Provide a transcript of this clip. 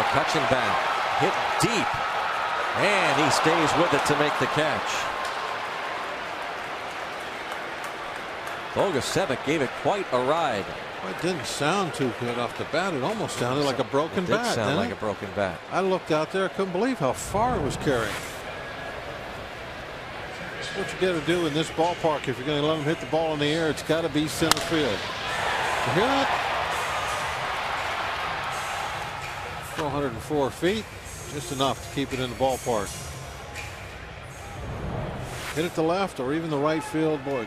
McCutchen bat hit deep, and he stays with it to make the catch. Bogusevic gave it quite a ride. Well, it didn't sound too good off the bat. It almost sounded like a broken bat. It did sound like a broken bat. I looked out there. I couldn't believe how far it was carrying. That's what you got to do in this ballpark. If you're going to let them hit the ball in the air, it's got to be center field. You hear that? 404 feet. Just enough to keep it in the ballpark. Hit it to left or even the right field. Boy.